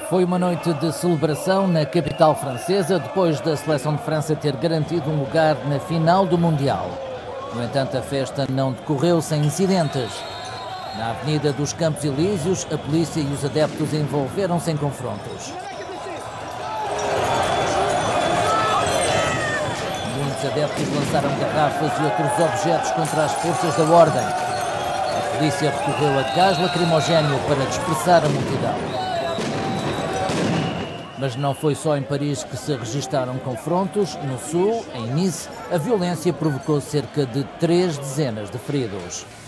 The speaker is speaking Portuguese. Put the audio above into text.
Foi uma noite de celebração na capital francesa, depois da seleção de França ter garantido um lugar na final do Mundial. No entanto, a festa não decorreu sem incidentes. Na Avenida dos Campos Elíseos, a polícia e os adeptos envolveram-se em confrontos. Muitos adeptos lançaram garrafas e outros objetos contra as forças da ordem. A polícia recorreu a gás lacrimogéneo para dispersar a multidão. Mas não foi só em Paris que se registaram confrontos. No sul, em Nice, a violência provocou cerca de 3 dezenas de feridos.